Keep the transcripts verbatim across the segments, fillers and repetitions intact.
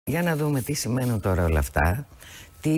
Για να δούμε τι σημαίνουν τώρα όλα αυτά, τι,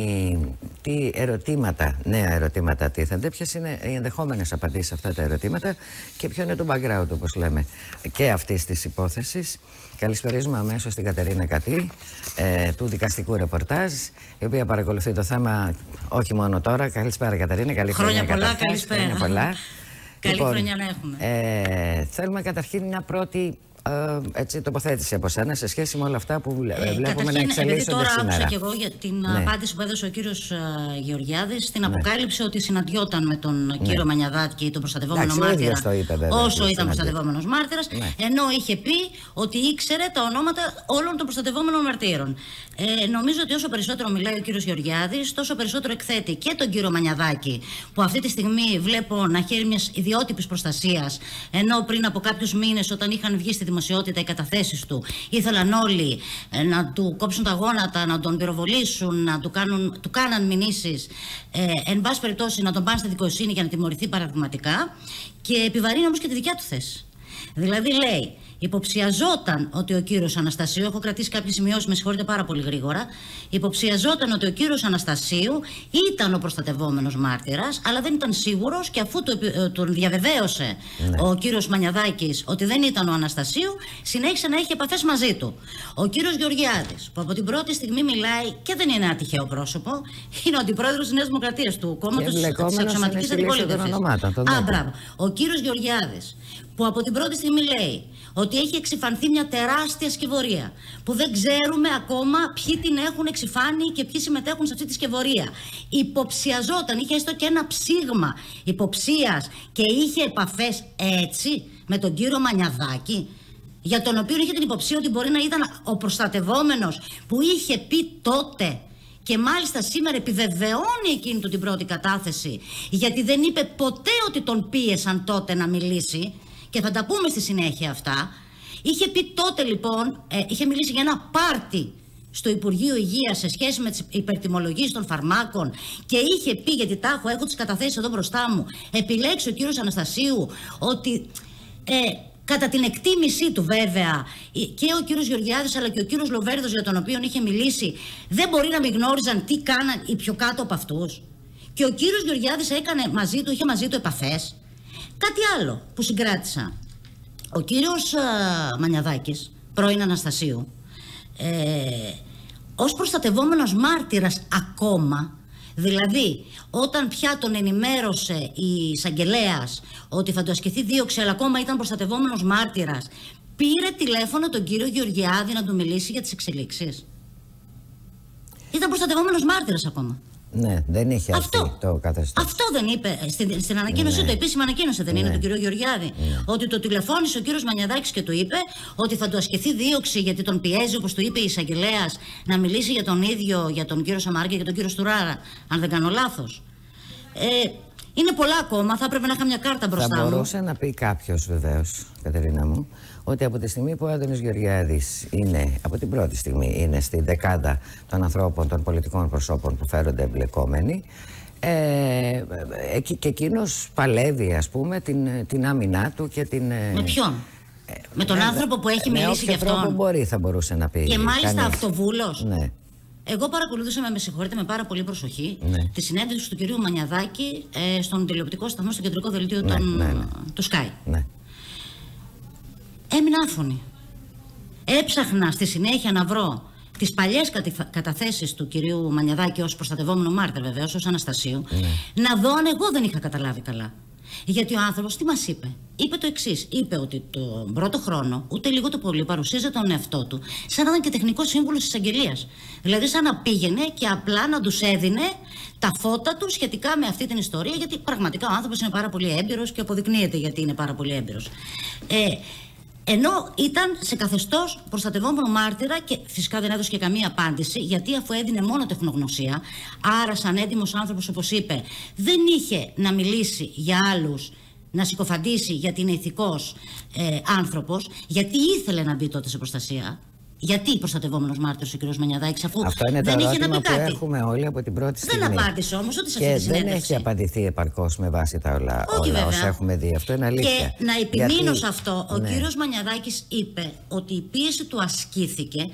τι ερωτήματα, νέα ερωτήματα τίθενται, ποιες είναι οι ενδεχόμενες απαντήσεις σε αυτά τα ερωτήματα και ποιο είναι το background, όπως λέμε, και αυτής της υπόθεσης. Καλησπερίζουμε αμέσως την Κατερίνα Κατή, ε, του δικαστικού ρεπορτάζ, η οποία παρακολουθεί το θέμα όχι μόνο τώρα. Καλησπέρα, Κατερίνα. Καλή χρόνια πολλά, πολλά. Καλησπέρα. Χρόνια πολλά. Καλή λοιπόν, χρονιά να έχουμε. Ε, θέλουμε καταρχήν μια πρώτη ε, έτσι, τοποθέτηση από σένα σε σχέση με όλα αυτά που ε, βλέπουμε να εξελίσσονται τώρα σήμερα. Άκουσα και εγώ για την ναι. απάντηση που έδωσε ο κύριος uh, Γεωργιάδης στην ναι. αποκάλυψη ότι συναντιόταν με τον ναι. κύριο Μανιαδάκη, τον προστατευόμενο Εντάξει, μάρτυρα, το είπε, βέβαια, όσο ήταν προστατευόμενος μάρτυρας, ναι. ενώ είχε πει ότι ήξερε τα ονόματα όλων των προστατευόμενων μαρτύρων. Ε, νομίζω ότι όσο περισσότερο μιλάει ο κύριος Γεωργιάδης, τόσο περισσότερο εκθέτει και τον κύριο Μανιαδάκη, που αυτή τη στιγμή βλέπω να χαίρει μιας ιδιότυπης προστασίας, ενώ πριν από κάποιους μήνες, όταν είχαν βγει στη δημοσιότητα οι καταθέσεις του, ήθελαν όλοι ε, να του κόψουν τα γόνατα, να τον πυροβολήσουν, να του, κάνουν, του κάναν μηνύσεις, ε, εν πάση περιπτώσει να τον πάνε στη δικαιοσύνη για να τιμωρηθεί παραδειγματικά, και επιβαρύνει όμως και τη δικιά του θέση. Δηλαδή λέει, υποψιαζόταν ότι ο κύριος Αναστασίου, έχω κρατήσει κάποιες σημειώσεις, με συγχωρείτε πάρα πολύ γρήγορα, υποψιαζόταν ότι ο κύριος Αναστασίου ήταν ο προστατευόμενος μάρτυρας, αλλά δεν ήταν σίγουρος, και αφού το, τον διαβεβαίωσε ναι. ο κύριος Μανιαδάκης ότι δεν ήταν ο Αναστασίου, συνέχισε να έχει επαφές μαζί του. Ο κύριος Γεωργιάδης, που από την πρώτη στιγμή μιλάει και δεν είναι ένα τυχαίο πρόσωπο, είναι ο αντιπρόεδρος της Νέας Δημοκρατίας, του κόμματος της αξιωματικής αντιπολίτευσης. Α, μπράβο. Ο κύριος Γεωργιάδης, που από την πρώτη στιγμή λέει ότι έχει εξυφανθεί μια τεράστια σκευωρία, που δεν ξέρουμε ακόμα ποιοι την έχουν εξυφάνει και ποιοι συμμετέχουν σε αυτή τη σκευωρία. Υποψιαζόταν, είχε έστω και ένα ψήγμα υποψίας και είχε επαφές έτσι με τον κύριο Μανιαδάκη, για τον οποίο είχε την υποψία ότι μπορεί να ήταν ο προστατευόμενος που είχε πει τότε. Και μάλιστα σήμερα επιβεβαιώνει εκείνη του την πρώτη κατάθεση, γιατί δεν είπε ποτέ ότι τον πίεσαν τότε να μιλήσει. Και θα τα πούμε στη συνέχεια αυτά. Είχε πει τότε λοιπόν, ε, είχε μιλήσει για ένα πάρτι στο Υπουργείο Υγείας σε σχέση με τις υπερτιμολογίες των φαρμάκων, και είχε πει, γιατί τα έχω, έχω τις καταθέσεις εδώ μπροστά μου, επιλέξει ο κύριος Αναστασίου ότι ε, κατά την εκτίμησή του βέβαια και ο κύριος Γεωργιάδης αλλά και ο κύριος Λοβέρδος, για τον οποίο είχε μιλήσει, δεν μπορεί να μην γνώριζαν τι κάναν οι πιο κάτω από αυτούς. Και ο κύριος Γεωργιάδης έκανε μαζί του, είχε μαζί του επαφές. Κάτι άλλο που συγκράτησα. Ο κύριος α, Μανιαδάκης, πρώην Αναστασίου, ε, ως προστατευόμενος μάρτυρας ακόμα, δηλαδή όταν πια τον ενημέρωσε η εισαγγελέας ότι θα του ασκηθεί δίωξη, αλλά ακόμα ήταν προστατευόμενος μάρτυρας, πήρε τηλέφωνο τον κύριο Γεωργιάδη να του μιλήσει για τις εξελίξεις. Ήταν προστατευόμενος μάρτυρας ακόμα. Ναι, δεν είχε αυτό, το καθεστώς. Αυτό δεν είπε στην, στην ανακοίνωσή ναι. του, επίσημα ανακοίνωσε, δεν ναι. είναι, του κύριο Γεωργιάδη. Ναι. Ότι το τηλεφώνησε ο κύριος Μανιαδάκης και του είπε ότι θα του ασκηθεί δίωξη, γιατί τον πιέζει, όπως του είπε η εισαγγελέας, να μιλήσει για τον ίδιο, για τον κύριο Σαμαρά και για τον κύριο Στουράρα, αν δεν κάνω λάθος. Ε, είναι πολλά ακόμα, θα έπρεπε να είχα μια κάρτα μπροστά μου. Θα μου. μπορούσε να πει κάποιος, βεβαίως, Κατερίνα μου, ότι από τη στιγμή που ο Άδωνης Γεωργιάδης είναι, από την πρώτη στιγμή, είναι στη δεκάδα των ανθρώπων, των πολιτικών προσώπων που φέρονται εμπλεκόμενοι, ε, και εκείνος παλεύει, ας πούμε, την, την άμυνά του και την... Με ποιον? Ε, με τον ε, άνθρωπο που έχει με μιλήσει γι' αυτόν? τρόπο μπορεί, θα μπορούσε να πει. Και μάλιστα κανείς. Αυτοβούλος. Ναι. Εγώ παρακολουθούσα, με συγχωρείτε, με πάρα πολύ προσοχή ναι. τη συνέντευξη του κυρίου Μανιαδάκη ε, στον τηλεοπτικό σταθμό, στο κεντρικό δελτίο ναι, των, ναι, ναι. του Sky. Ναι. Έμεινα άφωνη. Έψαχνα στη συνέχεια να βρω τις παλιές καταθέσεις του κυρίου Μανιαδάκη ως προστατευόμενο μάρτυρα, βεβαίως, ως Αναστασίου, ναι. να δω αν εγώ δεν είχα καταλάβει καλά. Γιατί ο άνθρωπος τι μας είπε? Είπε το εξής. Είπε ότι τον πρώτο χρόνο, ούτε λίγο το πολύ, παρουσίαζε τον εαυτό του σαν να ήταν και τεχνικός σύμβουλος της εισαγγελίας. Δηλαδή, σαν να πήγαινε και απλά να τους έδινε τα φώτα του σχετικά με αυτή την ιστορία, γιατί πραγματικά ο άνθρωπος είναι πάρα πολύ έμπειρος και αποδεικνύεται γιατί είναι πάρα πολύ έμπειρος. Ε, Ενώ ήταν σε καθεστώς προστατευόμενο μάρτυρα και φυσικά δεν έδωσε και καμία απάντηση, γιατί αφού έδινε μόνο τεχνογνωσία, άρα σαν έντιμος άνθρωπος, όπως είπε, δεν είχε να μιλήσει για άλλους, να συκοφαντήσει γιατί είναι ηθικός ε, άνθρωπος, γιατί ήθελε να μπει τότε σε προστασία. Γιατί προστατευόμενος μάρτυρος ο κ. Μανιαδάκης, αφού αυτό είναι δεν το είχε να πει που κάτι. Έχουμε όλοι από την πρώτη στιγμή. Δεν απάντησε όμως ούτε σε και αυτή τη συνέντευξη. Δεν έχει απαντηθεί επαρκώς με βάση τα όλα, όλα όσα έχουμε δει. Αυτό είναι αλήθεια. Και να επιμείνω γιατί... σε αυτό, ο ναι. κ. Μανιαδάκης είπε ότι η πίεση του ασκήθηκε,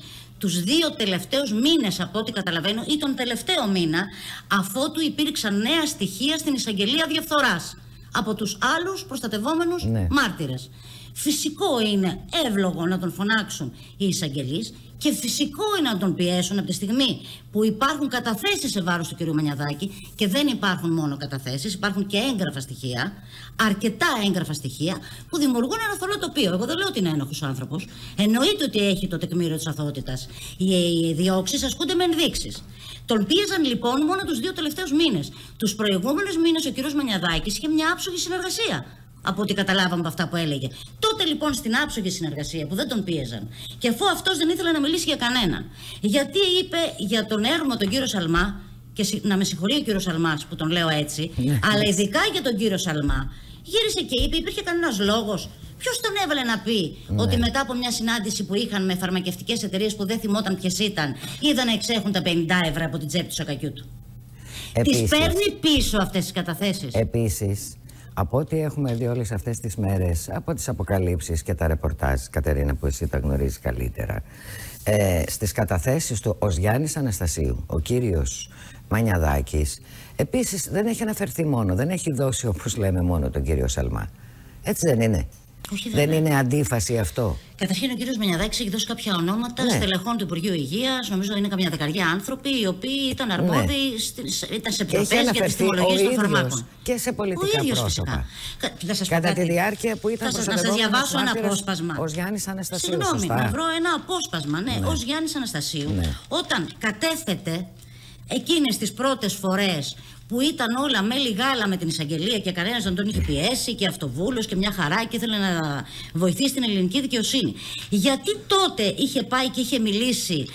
τους δύο τελευταίους μήνες, από ό,τι καταλαβαίνω, ή τον τελευταίο μήνα, αφότου υπήρξαν νέα στοιχεία στην εισαγγελία διαφθοράς από τους άλλους προστατευόμενους ναι. μάρτυρες. Φυσικό είναι εύλογο να τον φωνάξουν οι εισαγγελείς και φυσικό είναι να τον πιέσουν από τη στιγμή που υπάρχουν καταθέσεις σε βάρος του κ. Μανιαδάκη, και δεν υπάρχουν μόνο καταθέσεις, υπάρχουν και έγγραφα στοιχεία, αρκετά έγγραφα στοιχεία που δημιουργούν ένα θολό τοπίο. Εγώ δεν λέω ότι είναι ένοχος ο άνθρωπος. Εννοείται ότι έχει το τεκμήριο της αθωότητας. Οι διώξεις ασκούνται με ενδείξεις. Τον πίεζαν λοιπόν μόνο τους δύο τελευταίους μήνες. Τους προηγούμενους μήνες ο κ. Μανιαδάκης είχε μια άψογη συνεργασία, από ό,τι καταλάβαμε από αυτά που έλεγε. Τότε λοιπόν στην άψογη συνεργασία που δεν τον πίεζαν, και αφού αυτός δεν ήθελε να μιλήσει για κανέναν, γιατί είπε για τον έρμο τον κύριο Σαλμά, και να με συγχωρεί ο κύριος Σαλμάς που τον λέω έτσι, αλλά ειδικά για τον κύριο Σαλμά, γύρισε και είπε: υπήρχε κανένας λόγος? Ποιος τον έβαλε να πει ναι. ότι μετά από μια συνάντηση που είχαν με φαρμακευτικές εταιρείες που δεν θυμόταν ποιες ήταν, είδαν να εξέχουν τα πενήντα ευρώ από την τσέπη του Σακακιού του? Τις παίρνει πίσω αυτές τις καταθέσεις. Επίσης, από ό,τι έχουμε δει όλες αυτές τις μέρες, από τις αποκαλύψεις και τα ρεπορτάζ, Κατερίνα, που εσύ τα γνωρίζεις καλύτερα, ε, στις καταθέσεις του ως Γιάννης Αναστασίου, ο κύριος Μανιαδάκης, επίσης δεν έχει αναφερθεί μόνο, δεν έχει δώσει, όπως λέμε, μόνο τον κύριο Σαλμά. Έτσι δεν είναι? Όχι, δεν είναι αντίφαση αυτό? Καταρχήν, ο κύριος Μανιαδάκης έχει δώσει κάποια ονόματα ναι. στελεχών του Υπουργείου Υγείας. Νομίζω είναι καμιά δεκαριά άνθρωποι οι οποίοι ήταν αρμόδιοι, ναι. ήταν σε επιτροπές για τις τιμολογίες των φαρμάκων. Και σε πολιτικά ο ίδιος, πρόσωπα. Θα σας Κατά τη διάρκεια που ήταν θα, να σας διαβάσω ένα απόσπασμα. Ως Γιάννης Αναστασίου. Συγγνώμη, σωστά. να βρω ένα απόσπασμα. Ναι, ναι. Ως Γιάννης Αναστασίου, ναι. όταν κατέθετε εκείνες τις πρώτες φορές που ήταν όλα μέλι γάλα με την εισαγγελία και κανένας δεν τον είχε πιέσει και αυτοβούλος και μια χαρά και ήθελε να βοηθήσει την ελληνική δικαιοσύνη. Γιατί τότε είχε πάει και είχε μιλήσει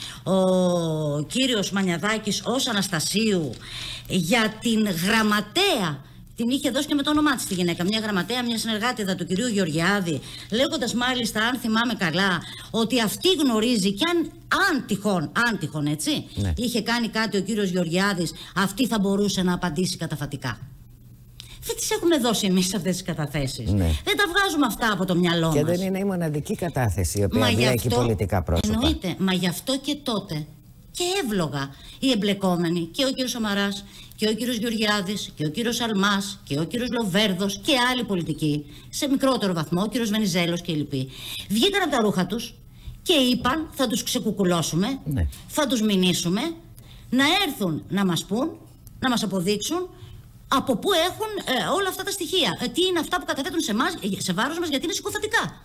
ο κύριος Μανιαδάκης ως Αναστασίου για την γραμματέα? Την είχε δώσει και με το όνομά της τη γυναίκα. Μια γραμματέα, μια συνεργάτηδα του κυρίου Γεωργιάδη, λέγοντας μάλιστα, αν θυμάμαι καλά, ότι αυτή γνωρίζει και αν, αν τυχόν, αν τυχόν έτσι, ναι. είχε κάνει κάτι ο κύριος Γεωργιάδης, αυτή θα μπορούσε να απαντήσει καταφατικά. Δεν τις έχουμε δώσει εμείς αυτές τις καταθέσεις. Ναι. Δεν τα βγάζουμε αυτά από το μυαλό και μας. Και δεν είναι η μοναδική κατάθεση η οποία βλέπει πολιτικά πρόσωπα. Εννοείται, μα γι' αυτό και τότε και εύλογα οι εμπλεκόμενοι, και ο κύριος Σαμαράς και ο κύριος Γεωργιάδης και ο κύριος Σαλμάς και ο κύριος Λοβέρδος και άλλοι πολιτικοί, σε μικρότερο βαθμό, ο κύριος Βενιζέλος και οι λοιποί, βγήκαν από τα ρούχα τους και είπαν: θα τους ξεκουκουλώσουμε, ναι. θα τους μηνύσουμε, να έρθουν να μας πούν, να μας αποδείξουν από πού έχουν ε, όλα αυτά τα στοιχεία. Ε, τι είναι αυτά που καταθέτουν σε, μας, σε βάρος μας, γιατί είναι συκοφαντικά.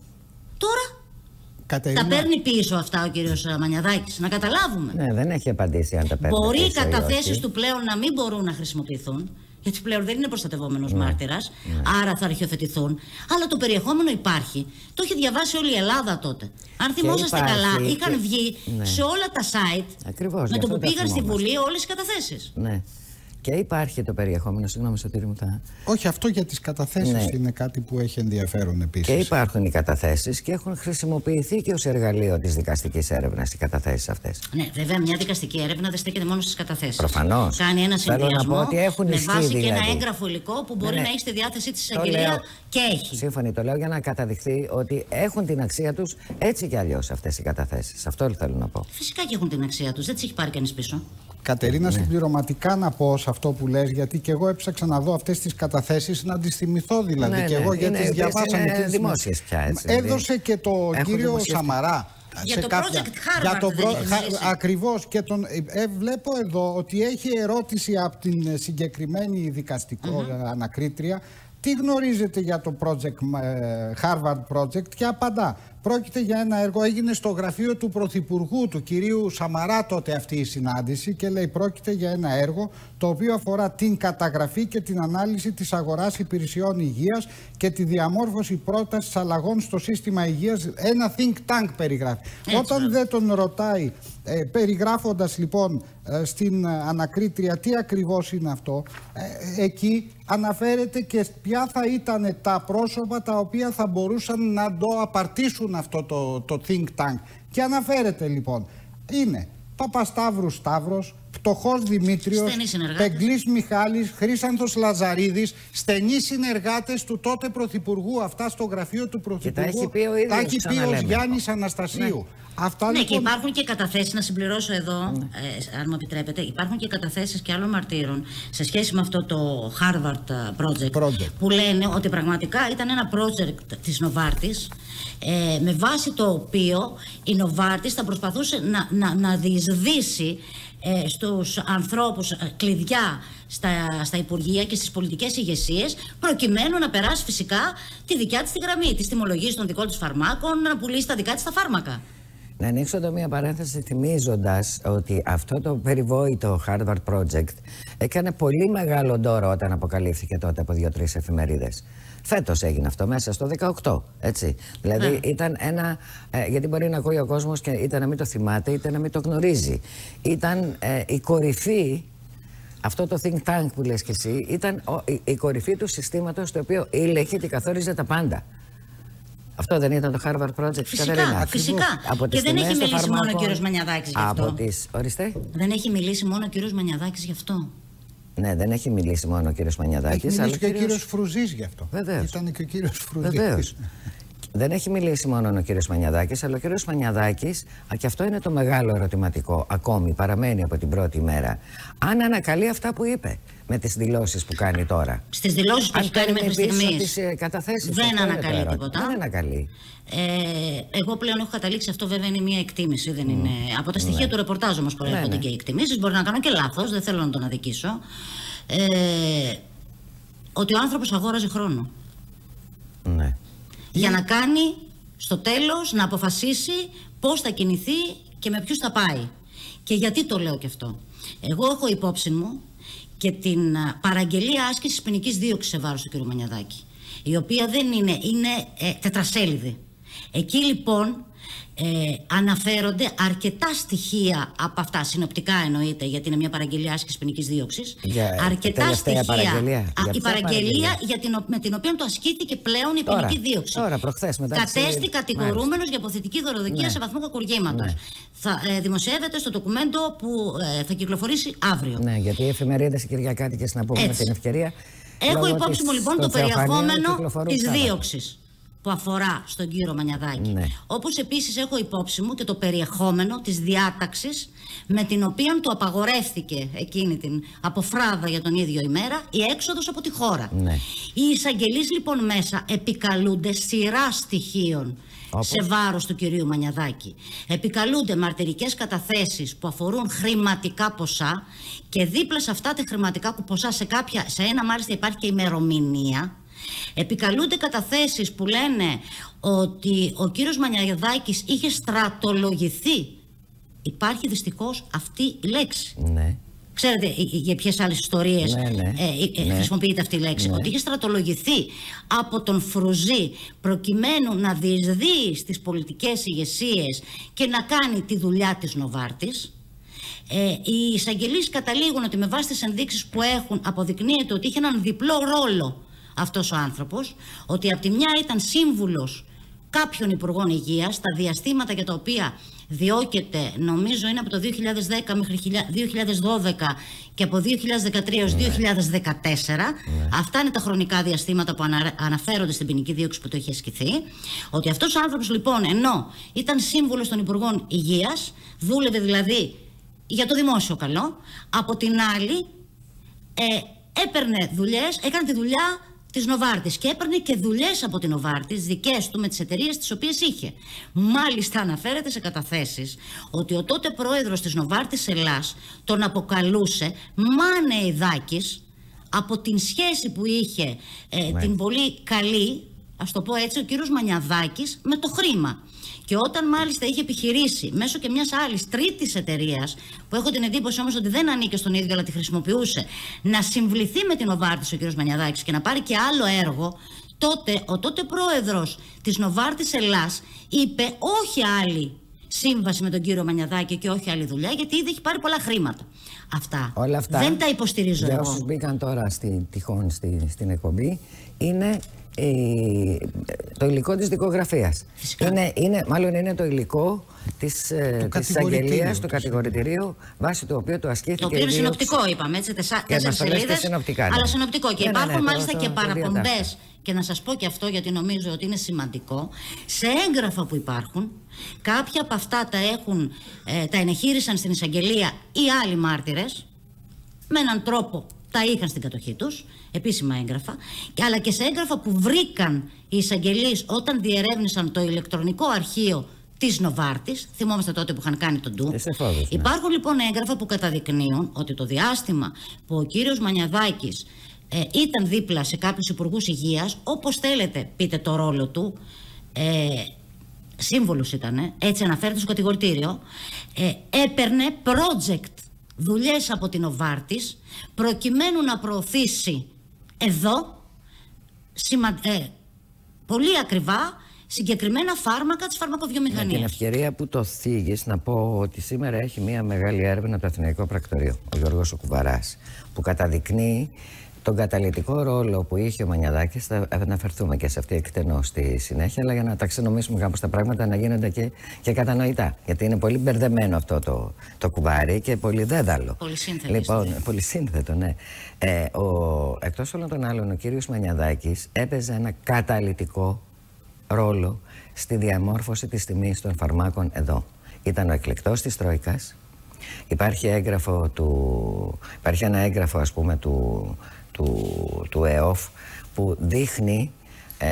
Τώρα Κατερίνα... τα παίρνει πίσω αυτά ο κύριος Μανιαδάκης, να καταλάβουμε. Ναι, δεν έχει απαντήσει αν τα παίρνει. Μπορεί πίσω οι καταθέσεις του πλέον να μην μπορούν να χρησιμοποιηθούν, γιατί πλέον δεν είναι προστατευόμενος ναι. μάρτυρας, ναι. άρα θα αρχιοθετηθούν. Αλλά το περιεχόμενο υπάρχει. Το έχει διαβάσει όλη η Ελλάδα τότε. Αν θυμόσαστε καλά, είχαν και... βγει ναι. σε όλα τα site. Ακριβώς, με το που πήγαν στη Βουλή όλες οι καταθέσεις. Ναι. Και υπάρχει το περιεχόμενο, συγγνώμη Σωτήρη μου τα... Όχι, αυτό για τις καταθέσεις ναι. είναι κάτι που έχει ενδιαφέρον επίσης. Και υπάρχουν οι καταθέσεις και έχουν χρησιμοποιηθεί και ως εργαλείο της δικαστικής έρευνας οι καταθέσεις αυτές. Ναι, βέβαια, μια δικαστική έρευνα δεν στέκεται μόνο στις καταθέσεις. Προφανώς. Κάνει ένα συνδυασμό με βάση δηλαδή. και ένα έγγραφο υλικό που μπορεί ναι, ναι. να έχει στη διάθεσή της εισαγγελία και έχει. Σύμφωνοι, το λέω για να καταδειχθεί ότι έχουν την αξία τους έτσι κι αλλιώς αυτές οι καταθέσεις. Αυτό θέλω να πω. Φυσικά και έχουν την αξία τους, δεν τις έχει πάρει κανείς πίσω. Κατερίνα, ναι. συμπληρωματικά να πω σε αυτό που λες, γιατί και εγώ έψαξα να δω αυτές τις καταθέσεις, να τις θυμηθώ δηλαδή. Ναι, και εγώ ναι, γιατί τις διαβάσαμε. Είναι τις δημόσιες πια, έτσι. Έδωσε και το κύριο δημοσίες... Σαμαρά. Για σε το κάποια... project Harvard. Για το προ... Χα... Ακριβώς. Και τον... ε, βλέπω εδώ ότι έχει ερώτηση από την συγκεκριμένη δικαστικό mm-hmm. ανακρίτρια. Τι γνωρίζετε για το project, Harvard Project, και απαντά. Πρόκειται για ένα έργο, έγινε στο γραφείο του Πρωθυπουργού, του κυρίου Σαμαρά τότε αυτή η συνάντηση, και λέει πρόκειται για ένα έργο το οποίο αφορά την καταγραφή και την ανάλυση της αγοράς υπηρεσιών υγείας και τη διαμόρφωση πρότασης αλλαγών στο σύστημα υγείας. Ένα think tank περιγράφει. Έτσι, Όταν βέβαια. δεν τον ρωτάει, ε, περιγράφοντας λοιπόν ε, στην ανακρίτρια τι ακριβώς είναι αυτό, ε, εκεί αναφέρεται και ποια θα ήταν τα πρόσωπα τα οποία θα μπορούσαν να το απαρτήσουν αυτό το, το think tank. Και αναφέρεται λοιπόν, είναι Παπασταύρου Σταύρος, Πτωχός Δημήτριος, Πεγκλής Μιχάλης, Χρύσανθος Λαζαρίδης, στενοί συνεργάτες του τότε Πρωθυπουργού, αυτά στο γραφείο του Πρωθυπουργού. Και τα έχει πει ο ίδιος, τα έχει πει ο Γιάννης Αναστασίου. Ναι. Αυτά, ναι, λοιπόν... και υπάρχουν και καταθέσεις, να συμπληρώσω εδώ, ναι. ε, αν μου επιτρέπετε, υπάρχουν και καταθέσεις και άλλων μαρτύρων σε σχέση με αυτό το Harvard project, project. που λένε ότι πραγματικά ήταν ένα project της Novartis, ε, με βάση το οποίο η Novartis θα προσπαθούσε να, να, να διεισδύσει ε, στους ανθρώπους ε, κλειδιά στα, στα υπουργεία και στις πολιτικές ηγεσίες, προκειμένου να περάσει φυσικά τη δικιά της τη γραμμή, της τιμολογίας των δικών της φαρμάκων, να πουλήσει τα δικά της τα φάρμακα. Να ανοίξω εδώ μία παρένθεση θυμίζοντας ότι αυτό το περιβόητο Harvard Project έκανε πολύ μεγάλο ντόρο όταν αποκαλύφθηκε τότε από δύο-τρεις εφημερίδες. Φέτος έγινε αυτό, μέσα στο δεκαοκτώ, έτσι. Δηλαδή yeah. ήταν ένα, ε, γιατί μπορεί να ακούει ο κόσμος και είτε να μην το θυμάται είτε να μην το γνωρίζει. Ήταν ε, η κορυφή, αυτό το think tank που λες και εσύ, ήταν ο, η, η κορυφή του συστήματος το οποίο ήλεγχε και καθόριζε τα πάντα. Αυτό δεν ήταν το Harvard Project, φυσικά, Κατερίνα? Φυσικά. Από και δεν έχει μιλήσει φαρμάκων, μόνο ο κύριος Μανιαδάκης γι' αυτό. Από τις... Ορίστε. Δεν έχει μιλήσει μόνο ο κύριος Μανιαδάκης γι' αυτό. Ναι, δεν έχει μιλήσει μόνο ο κύριος Μανιαδάκης. Έχει μιλήσει αλλά και ο κύριος... κύριος Φρουζής γι' αυτό. Βεβαίως. Ήταν και ο κύριος Φρουζής. Βεβαίως. Δεν έχει μιλήσει μόνο ο κύριος Μανιαδάκης, αλλά ο κύριος Μανιαδάκης, και αυτό είναι το μεγάλο ερωτηματικό, ακόμη παραμένει από την πρώτη μέρα, αν ανακαλεί αυτά που είπε με τις δηλώσεις που κάνει τώρα. Στις δηλώσεις που έχει κάνει μέχρι στιγμής δεν ανακαλεί τίποτα. Δεν ανακαλεί. Ε, εγώ πλέον έχω καταλήξει, αυτό βέβαια είναι μια εκτίμηση, δεν είναι, mm. από τα στοιχεία ναι. του ρεπορτάζ όμως προέρχονται ναι, ναι. και οι εκτιμήσεις, μπορεί να κάνω και λάθος, δεν θέλω να τον αδικήσω, ε, ότι ο άνθρωπος αγόραζε χρόνο. Ναι. Για να κάνει στο τέλος, να αποφασίσει πώς θα κινηθεί και με ποιους θα πάει. Και γιατί το λέω και αυτό? Εγώ έχω υπόψη μου και την παραγγελία άσκησης ποινικής δίωξης σε βάρος του κ. Μανιαδάκη, η οποία δεν είναι, είναι ε, τετρασέλιδη. Εκεί λοιπόν ε, αναφέρονται αρκετά στοιχεία από αυτά, συνοπτικά εννοείται, γιατί είναι μια παραγγελία άσκησης ποινικής δίωξης. Για αρκετά στοιχεία. Παραγγελία. Α, για η παραγγελία, παραγγελία? Για την, με την οποία το ασκήθηκε πλέον η τώρα, ποινική δίωξη. Τώρα, προχθές, μετά κατέστη κατηγορούμενος για υποθετική δωροδοκία ναι. σε βαθμό κακουργήματος. Ναι. Θα ε, δημοσιεύεται στο ντοκουμέντο που ε, θα κυκλοφορήσει αύριο. Ναι, γιατί οι εφημερίδες οι κυριακάτικες, να πούμε με την ευκαιρία. Έχω υπόψη μου λοιπόν το περιεχόμενο της δίωξης που αφορά στον κύριο Μανιαδάκη. Ναι. Όπως επίσης έχω υπόψη μου και το περιεχόμενο της διάταξης με την οποία του απαγορεύτηκε εκείνη την αποφράδα για τον ίδιο ημέρα η έξοδος από τη χώρα. Ναι. Οι εισαγγελείς λοιπόν μέσα επικαλούνται σειρά στοιχείων όπως? σε βάρος του κυρίου Μανιαδάκη. Επικαλούνται μαρτυρικές καταθέσεις που αφορούν χρηματικά ποσά και δίπλα σε αυτά τα χρηματικά ποσά σε, κάποια, σε ένα μάλιστα υπάρχει και ημερομηνία. Επικαλούνται καταθέσεις που λένε ότι ο κύριος Μανιαδάκης είχε στρατολογηθεί. Υπάρχει δυστυχώς αυτή η λέξη. Ναι. Ξέρετε για ποιες άλλες ιστορίες ναι, ναι. Ε, ε, ναι. χρησιμοποιείται αυτή η λέξη. Ναι. Ότι είχε στρατολογηθεί από τον Φρουζή προκειμένου να διεισδύει στις πολιτικές ηγεσίες και να κάνει τη δουλειά της Νοβάρτης. Ε, οι εισαγγελείς καταλήγουν ότι με βάση τις ενδείξεις που έχουν αποδεικνύεται ότι είχε έναν διπλό ρόλο αυτός ο άνθρωπος, ότι από τη μια ήταν σύμβουλος κάποιων υπουργών υγείας στα διαστήματα για τα οποία διώκεται, νομίζω είναι από το δύο χιλιάδες δέκα μέχρι δύο χιλιάδες δώδεκα και από δύο χιλιάδες δεκατρία έως δύο χιλιάδες δεκατέσσερα. Ναι. Αυτά είναι τα χρονικά διαστήματα που ανα, αναφέρονται στην ποινική δίωξη που το είχε ασκηθεί. Ότι αυτός ο άνθρωπος λοιπόν, ενώ ήταν σύμβουλος των υπουργών υγείας, δούλευε δηλαδή για το δημόσιο καλό, από την άλλη ε, έπαιρνε δουλειές, έκανε τη δουλειά της Νοβάρτης και έπαιρνε και δουλειές από την Νοβάρτης δικές του με τις εταιρείες τις οποίες είχε. Μάλιστα αναφέρεται σε καταθέσεις ότι ο τότε πρόεδρος της Νοβάρτης Ελλάς τον αποκαλούσε Μανεϊδάκης από την σχέση που είχε ε, την πολύ καλή, ας το πω έτσι, ο κύριος Μανιαδάκης με το χρήμα. Και όταν μάλιστα είχε επιχειρήσει μέσω και μιας άλλης τρίτης εταιρείας, που έχω την εντύπωση όμως ότι δεν ανήκε στον ίδιο αλλά τη χρησιμοποιούσε, να συμβληθεί με την Νοβάρτης ο κ. Μανιαδάκης και να πάρει και άλλο έργο, τότε ο τότε πρόεδρος της Νοβάρτης Ελλάς είπε όχι άλλη σύμβαση με τον κύριο Μανιαδάκη και όχι άλλη δουλειά, γιατί ήδη έχει πάρει πολλά χρήματα. Αυτά, όλα αυτά δεν τα υποστηρίζω για εγώ. Όσους μπήκαν τώρα στη, τυχόν στη, στην εκπομπή, είναι η, το υλικό της δικογραφίας. Είναι, είναι, μάλλον είναι το υλικό της, ε, της αγγελίας, το κατηγορητηρίο, βάσει το οποίο το ασκήθηκε. Το οποίο είναι συνοπτικό, είπαμε, έτσι, τέσσερις σελίδες, συνοπτικά, ναι. αλλά συνοπτικό. Και ναι, υπάρχουν ναι, ναι, μάλιστα το, και το, παραπομπές. Και να σας πω και αυτό, γιατί νομίζω ότι είναι σημαντικό. Σε έγγραφα που υπάρχουν, κάποια από αυτά τα, έχουν, ε, τα ενεχείρισαν στην εισαγγελία ή άλλοι μάρτυρες, με έναν τρόπο τα είχαν στην κατοχή τους, επίσημα έγγραφα, και, αλλά και σε έγγραφα που βρήκαν οι εισαγγελείς όταν διερεύνησαν το ηλεκτρονικό αρχείο της Νοβάρτης. Θυμόμαστε τότε που είχαν κάνει τον ντου. Φόδους, ναι. Υπάρχουν λοιπόν έγγραφα που καταδεικνύουν ότι το διάστημα που ο κύριος Μανιαδάκης ε, ήταν δίπλα σε κάποιους υπουργούς υγείας, όπως θέλετε πείτε το ρόλο του, ε, σύμβολος ήτανε, έτσι αναφέρεται στο κατηγορητήριο, ε, έπαιρνε project δουλειές από την Νοβάρτης προκειμένου να προωθήσει εδώ σημα... ε, πολύ ακριβά συγκεκριμένα φάρμακα της φαρμακοβιομηχανίας. Με την ευκαιρία που το θίγεις, να πω ότι σήμερα έχει μια μεγάλη έρευνα από το Αθηναϊκό Πρακτορείο, ο Γιώργος ο Κουβαράς, που καταδεικνύει τον καταλυτικό ρόλο που είχε ο Μανιαδάκης. Θα αναφερθούμε και σε αυτή εκτενώς στη συνέχεια, αλλά για να τα ξενομήσουμε κάπως τα πράγματα, να γίνονται και, και κατανοητά. Γιατί είναι πολύ μπερδεμένο αυτό το, το κουβάρι και πολύ δέδαλο. Πολύ σύνθετο. Λοιπόν, πολύ σύνθετο, ναι. Ε, ο, εκτός όλων των άλλων, ο κύριος Μανιαδάκης έπαιζε ένα καταλυτικό ρόλο στη διαμόρφωση της τιμής των φαρμάκων εδώ. Ήταν ο εκλεκτός της Τρόικας. Υπάρχει, έγγραφο του, υπάρχει ένα έγγραφο, ας πούμε, του, του, του ΕΟΦ που δείχνει... Ε,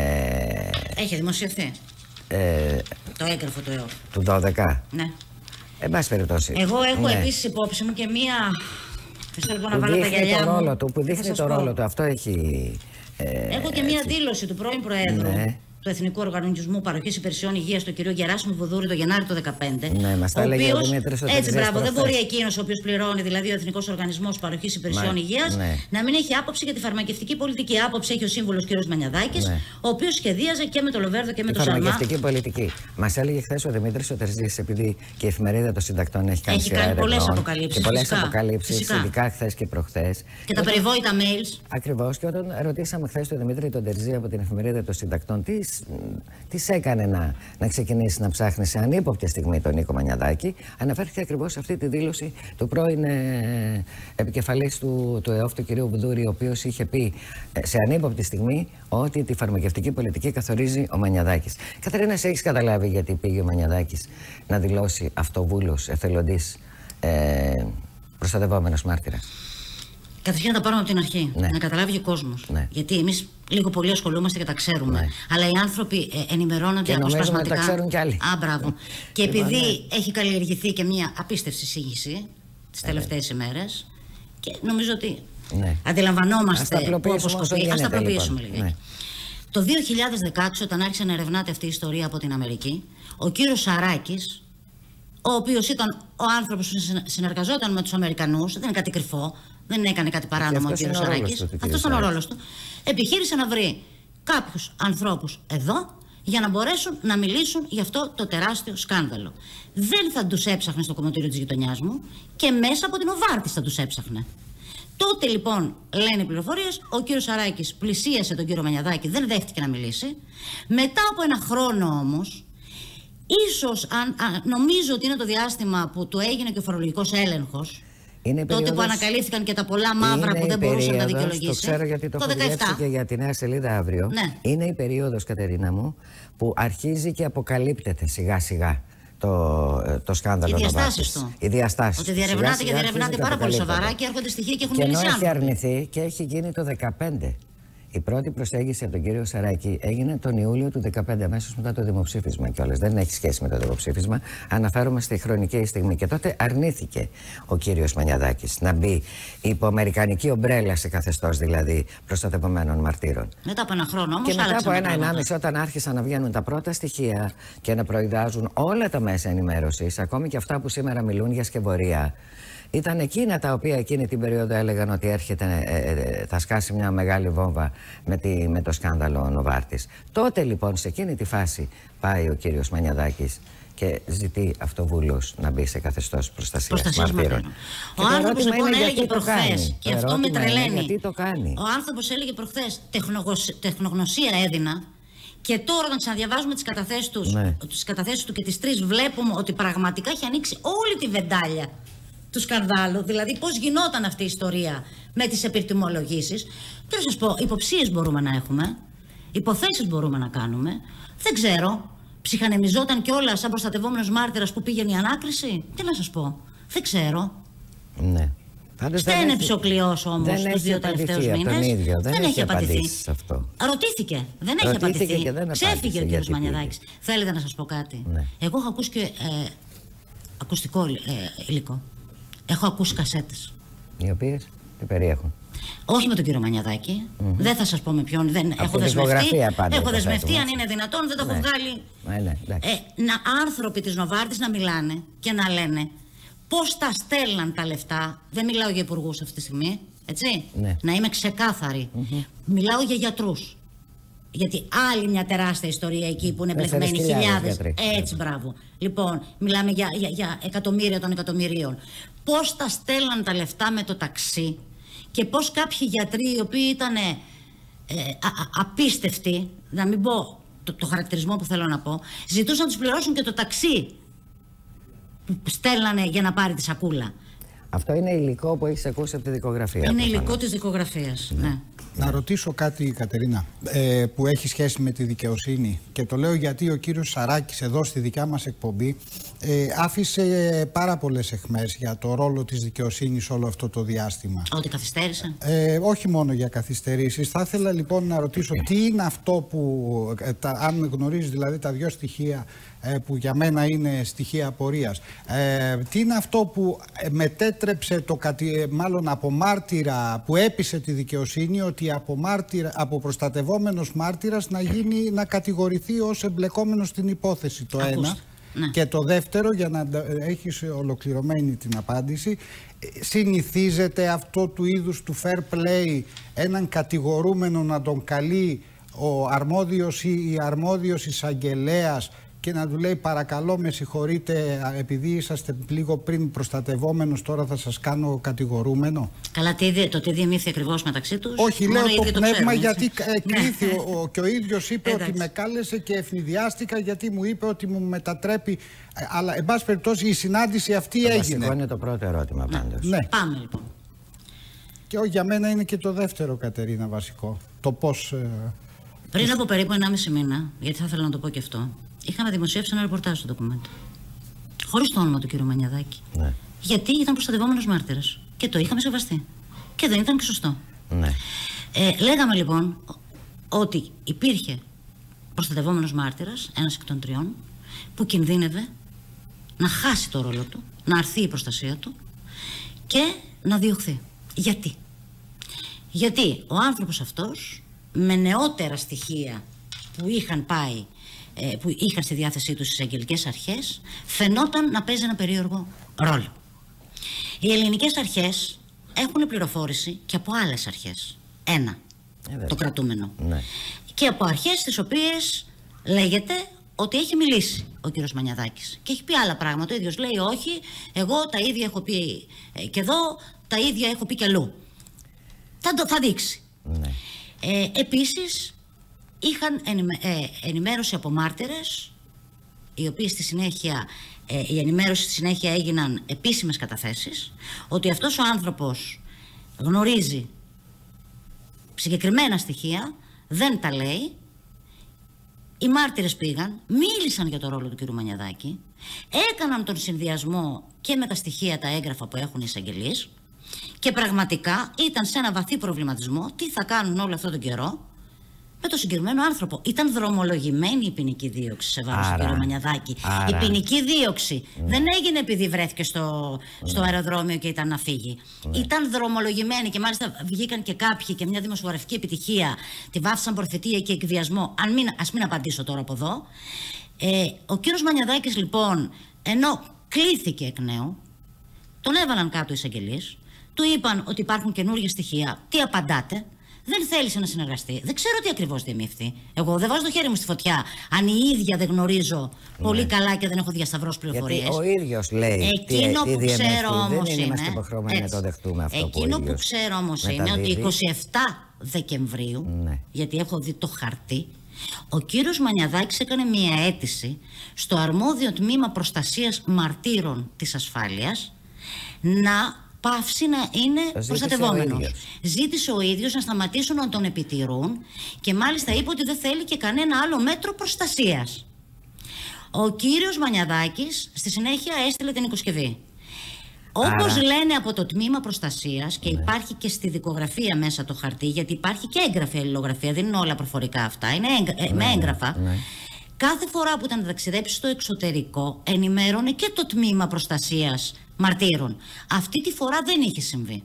Έχει δημοσιευθεί ε, το έγγραφο του ΕΟΦ. Του δώδεκα. Ναι. Εν πάση περιπτώσει. Εγώ έχω ναι. επίσης υπόψη μου και μία... Που, να βάλω τα γυαλιά το ρόλο του, που δείχνει το ρόλο του. Αυτό έχει... Ε, έχω και μία έτσι. Δήλωση του πρώην Προέδρου, ναι, του Εθνικού Οργανισμού Παροχής Υπηρεσιών Υγείας, του κ. Γεράσιμου Βουδούρη, το Γενάρη του δύο χιλιάδες δεκαπέντε. Ναι, μας τα έλεγε ο Δημήτρης ο Έτσι, μπράβο, δεν μπορεί εκείνος ο οποίος πληρώνει, δηλαδή ο Εθνικός Οργανισμός Παροχής Υπηρεσιών Μα, Υγείας, ναι. να μην έχει άποψη για τη φαρμακευτική πολιτική. Άποψη έχει ο σύμβουλος κ. Μανιαδάκης, ναι. ο οποίος σχεδίαζε και με το Λοβέρδο και με το Σαλμά. Φαρμακευτική πολιτική. Μας έλεγε χθες ο Δημήτρης ο Τερζής, επειδή και η εφημερίδα των συντακτών έχει κάνει, έχει κάνει πολλές αποκαλύψεις. Και πολλές αποκαλύψεις, ειδικά χθες και προχθές. Και τα περιβόητα mails. Ακριβώς. Και όταν ρωτήσαμε χθες τον Δημήτρη τον Τερζή από την εφημερίδα των συντακτών, τι. Τι σε έκανε να, να ξεκινήσει να ψάχνει σε ανύποπτη στιγμή τον Νίκο Μανιαδάκη, αναφέρθηκε ακριβώς σε αυτή τη δήλωση του πρώην ε, επικεφαλής του, του ΕΟΦ, του κ. Βουδούρη, ο οποίος είχε πει ε, σε ανύποπτη στιγμή ότι τη φαρμακευτική πολιτική καθορίζει ο Μανιαδάκης. Κατερίνα, σε έχεις καταλάβει γιατί πήγε ο Μανιαδάκης να δηλώσει αυτοβούλος, εθελοντής, ε, προστατευόμενος μάρτυρας? Καταρχήν να τα πάρουμε από την αρχή. Ναι. Να καταλάβει και ο κόσμος. Ναι. Γιατί εμείς λίγο πολύ ασχολούμαστε και τα ξέρουμε. Ναι. Αλλά οι άνθρωποι ε, ενημερώνονται αποσπασματικά. Και τα ξέρουν κι άλλοι. Α, μπράβο. Και επειδή ναι. έχει καλλιεργηθεί και μια απίστευτη σύγχυση τις τελευταίες ναι. ημέρες, και νομίζω ότι ναι. αντιλαμβανόμαστε που αποσκοπεί. Ας τα απλοποιήσουμε λίγο. Ναι. Το δύο χιλιάδες δεκαέξι, όταν άρχισε να ερευνάται αυτή η ιστορία από την Αμερική, ο κύριος Σαράκης, ο οποίος ήταν ο άνθρωπος που συνεργαζόταν με τους Αμερικανούς, δεν είναι κάτι κρυφό, δεν έκανε κάτι παράνομο ο κύριος Σαράκης. Αυτός ήταν ο ρόλος του. Επιχείρησε να βρει κάποιους ανθρώπους εδώ για να μπορέσουν να μιλήσουν για αυτό το τεράστιο σκάνδαλο. Δεν θα τους έψαχνε στο κομματήριο της γειτονιάς μου και μέσα από την Νοβάρτης θα τους έψαχνε. Τότε λοιπόν, λένε οι πληροφορίες, ο κύριος Σαράκης πλησίασε τον κύριο Μανιαδάκη, δεν δέχτηκε να μιλήσει. Μετά από ένα χρόνο όμως, ίσως αν, α, νομίζω ότι είναι το διάστημα που του έγινε και ο φορολογικός έλεγχος, τότε περίοδος, που ανακαλύφθηκαν και τα πολλά μαύρα που δεν μπορούσε να τα δικαιολογήσει. Το ξέρω γιατί το, το έχω διέψει και για τη Νέα Σελίδα αύριο. Ναι. Είναι η περίοδος, Κατερίνα μου, που αρχίζει και αποκαλύπτεται σιγά σιγά το, το σκάνδαλο. Οι διαστάσεις του. Οι διαστάσεις. Ότι διαρευνάται και διαρευνάται πάρα πολύ σοβαρά και έρχονται στοιχεία και έχουν μιλήσει άνθρωποι. Και ενώ έχει αρνηθεί και έχει γίνει το δεκαπέντε. Η πρώτη προσέγγιση από τον κύριο Σαράκη έγινε τον Ιούλιο του δεκαπέντε, αμέσως μετά το δημοψήφισμα κιόλας. Δεν έχει σχέση με το δημοψήφισμα. Αναφέρομαι στη χρονική στιγμή. Και τότε αρνήθηκε ο κύριος Μανιαδάκης να μπει υπό αμερικανική ομπρέλα, σε καθεστώς δηλαδή προστατευομένων μαρτύρων. Μετά από ένα χρόνο όμως. Και μετά από ένα ενάμιση, όταν άρχισαν να βγαίνουν τα πρώτα στοιχεία και να προειδάζουν όλα τα μέσα ενημέρωσης, ακόμη και αυτά που σήμερα μιλούν για σκευωρία, ήταν εκείνα τα οποία εκείνη την περίοδο έλεγαν ότι έρχεται, ε, ε, θα σκάσει μια μεγάλη βόμβα με, τη, με το σκάνδαλο Νοβάρτης. Τότε λοιπόν, σε εκείνη τη φάση, πάει ο κύριος Μανιαδάκης και ζητεί αυτοβούλως να μπει σε καθεστώς προστασίας μαρτύρων. Ο άνθρωπος λοιπόν έλεγε προχθές, και αυτό με τρελαίνει. Γιατί το κάνει. Ο άνθρωπος έλεγε προχθές, τεχνογνωσία έδινα. Και τώρα, όταν ξαναδιαβάζουμε τις καταθέσεις του, ναι. τις καταθέσεις του και τις τρεις, βλέπουμε ότι πραγματικά έχει ανοίξει όλη τη βεντάλια του σκανδάλου. Δηλαδή, πώς γινόταν αυτή η ιστορία με τις επιτιμολογήσεις. Τι να σας πω, υποψίες μπορούμε να έχουμε, υποθέσεις μπορούμε να κάνουμε. Δεν ξέρω. Ψυχανεμιζόταν κιόλας σαν προστατευόμενος μάρτυρας που πήγαινε η ανάκριση. Τι να σας πω. Δεν ξέρω. Ναι. Στένεψε ο Κλειός όμως τους δύο τελευταίους μήνες. Ίδιο. Δεν, δεν έχει απαντηθεί. Σε αυτό. Ρωτήθηκε. Δεν έχει Ρωτήθηκε απαντηθεί. Και δεν Ξέφυγε ο κ. Μανιαδάκης. Θέλετε να σας πω κάτι. Ναι. Εγώ έχω ακούσει και ε, ακουστικό ε, υλικό. Έχω ακούσει κασέτες. Οι οποίες τι περιέχουν. Όχι με τον κύριο Μανιαδάκη. Mm-hmm. Δεν θα σας πω με ποιον. Δεν από έχω δεσμευτεί. Πάντα έχω δεσμευτεί, αν είναι δυνατόν, δεν το έχω ναι. βγάλει. Ναι, ναι, ε, να άνθρωποι της Νοβάρτης να μιλάνε και να λένε πώς τα στέλναν τα λεφτά. Δεν μιλάω για υπουργούς αυτή τη στιγμή. Έτσι. Ναι. Να είμαι ξεκάθαρη. Mm-hmm. Μιλάω για γιατρούς. Γιατί άλλη μια τεράστια ιστορία εκεί που είναι μπλεγμένοι χιλιάδες. Έτσι, μπράβο. Λοιπόν, μιλάμε για, για, για εκατομμύρια των εκατομμυρίων. Πώς τα στέλναν τα λεφτά με το ταξί και πώς κάποιοι γιατροί οι οποίοι ήταν ε, α, α, απίστευτοι, να μην πω το, το χαρακτηρισμό που θέλω να πω, ζητούσαν να τους πληρώσουν και το ταξί που στέλνανε για να πάρει τη σακούλα. Αυτό είναι υλικό που έχεις ακούσει από τη δικογραφία. Είναι υλικό της δικογραφίας, ναι. ναι. Να ρωτήσω κάτι, Κατερίνα, ε, που έχει σχέση με τη δικαιοσύνη, και το λέω γιατί ο κύριος Σαράκης εδώ στη δικιά μας εκπομπή ε, άφησε πάρα πολλές εχμές για το ρόλο της δικαιοσύνης όλο αυτό το διάστημα. Ότι καθυστέρησε. Ε, όχι μόνο για καθυστερήσεις. Θα ήθελα λοιπόν να ρωτήσω τι είναι αυτό που, ε, τα, αν γνωρίζεις δηλαδή τα δύο στοιχεία ε, που για μένα είναι στοιχεία απορίας. Ε, τι είναι αυτό που μετέτρεψε το κατη, μάλλον από μάρτυρα, που έπεισε τη δικαιοσύνη ότι Από, μάρτυρα, από προστατευόμενος μάρτυρας να, γίνει, να κατηγορηθεί ως εμπλεκόμενος στην υπόθεση, το Ακούστε. ένα. Ναι. Και το δεύτερο, για να έχεις ολοκληρωμένη την απάντηση, συνηθίζεται αυτό του είδους του fair play έναν κατηγορούμενο να τον καλεί ο αρμόδιος ή η αρμόδιος εισαγγελέας και να του λέει παρακαλώ με συγχωρείτε επειδή είσαστε λίγο πριν προστατευόμενος, τώρα θα σας κάνω κατηγορούμενο. Καλά, τι, το τι διεμήθη ακριβώς μεταξύ τους. Όχι, λέω το πνεύμα ξέρουν, γιατί κρίθη ναι. ο, και ο ίδιος είπε Εντάξει. ότι με κάλεσε και ευνηδιάστηκα γιατί μου είπε ότι μου μετατρέπει. Αλλά εν πάση περιπτώσει η συνάντηση αυτή το έγινε. Αυτό είναι το πρώτο ερώτημα πάντως. Ναι. Πάμε λοιπόν. Και για μένα είναι και το δεύτερο, Κατερίνα, βασικό. Το πώς... Ε, πριν από περίπου ενάμιση μήνα, γιατί θα ήθελα να το πω και αυτό, είχαμε δημοσιεύσει ένα ρεπορτάζ στο ντοκουμέντο. Χωρίς το όνομα του κ. Μανιαδάκη. Ναι. Γιατί ήταν προστατευόμενος μάρτυρας. Και το είχαμε σεβαστεί. Και δεν ήταν και σωστό. Ναι. Ε, λέγαμε λοιπόν ότι υπήρχε προστατευόμενος μάρτυρας, ένας εκ των τριών, που κινδύνευε να χάσει το ρόλο του, να αρθεί η προστασία του και να διωχθεί. Γιατί? Γιατί ο άνθρωπος αυτός, με νεότερα στοιχεία που είχαν πάει, που είχαν στη διάθεσή τους στις εισαγγελικές αρχές, φαινόταν να παίζει ένα περίεργο ρόλο. Οι ελληνικές αρχές έχουν πληροφόρηση και από άλλες αρχές. Ένα, ε, το κρατούμενο. Ναι. Και από αρχές τις οποίες λέγεται ότι έχει μιλήσει ο κύριος Μανιαδάκης. Και έχει πει άλλα πράγματα. Ο ίδιος λέει όχι, εγώ τα ίδια έχω πει και εδώ, τα ίδια έχω πει και αλλού. Θα, το, θα δείξει. Ναι. Ε, επίσης, είχαν ενημέρωση από μάρτυρες, οι οποίες στη συνέχεια, ε, η ενημέρωση στη συνέχεια έγιναν επίσημες καταθέσεις, ότι αυτός ο άνθρωπος γνωρίζει συγκεκριμένα στοιχεία, δεν τα λέει. Οι μάρτυρες πήγαν, μίλησαν για το ρόλο του κ. Μανιαδάκη, έκαναν τον συνδυασμό και με τα στοιχεία, τα έγγραφα που έχουν οι εισαγγελίες και πραγματικά ήταν σε ένα βαθύ προβληματισμό τι θα κάνουν όλο αυτόν τον καιρό με το συγκεκριμένο άνθρωπο. Ήταν δρομολογημένη η ποινική δίωξη σε βάρος του κ. Μανιαδάκη. Άρα. Η ποινική δίωξη ναι. δεν έγινε επειδή βρέθηκε στο, ναι. στο αεροδρόμιο και ήταν να φύγει. Ναι. Ήταν δρομολογημένη και μάλιστα βγήκαν και κάποιοι και μια δημοσιογραφική επιτυχία τη βάφτισαν προφητεία και εκβιασμό. Αν μην, ας μην απαντήσω τώρα από εδώ. Ε, ο κ. Μανιαδάκης λοιπόν, ενώ κλήθηκε εκ νέου, τον έβαλαν κάτω οι εισαγγελίες, του είπαν ότι υπάρχουν καινούργια στοιχεία. Τι απαντάτε? δεν θέλησε να συνεργαστεί. Δεν ξέρω τι ακριβώς διεμήφθη. Εγώ δεν βάζω το χέρι μου στη φωτιά. Αν η ίδια δεν γνωρίζω πολύ ναι. καλά και δεν έχω διασταυρώσει πληροφορίες. Γιατί ο ίδιος λέει. Εκείνο τι, που τι ξέρω όμως δεν είναι. Είμαστε υποχρεωμένοι να το δεχτούμε αυτό. Εκείνο που, που ξέρω όμως είναι ότι εικοστή εβδόμη Δεκεμβρίου, ναι. γιατί έχω δει το χαρτί, ο κύριος Μανιαδάκης έκανε μια αίτηση στο αρμόδιο τμήμα προστασίας μαρτύρων της ασφάλειας να πάυσει να είναι προστατευόμενος. Ζήτησε ο ίδιος να σταματήσουν να τον επιτηρούν και μάλιστα είπε ότι δεν θέλει και κανένα άλλο μέτρο προστασίας. Ο κύριος Μανιαδάκης στη συνέχεια έστειλε την οικοσκευή. Όπως Άρα... λένε από το τμήμα προστασίας και ναι. υπάρχει και στη δικογραφία μέσα το χαρτί, γιατί υπάρχει και έγγραφη αλληλογραφία, δεν είναι όλα προφορικά αυτά, είναι έγγρα... ναι, με έγγραφα. Ναι. Κάθε φορά που ήταν να ταξιδέψει στο εξωτερικό, ενημέρωνε και το τμήμα προστασίας μαρτύρων. Αυτή τη φορά δεν είχε συμβεί.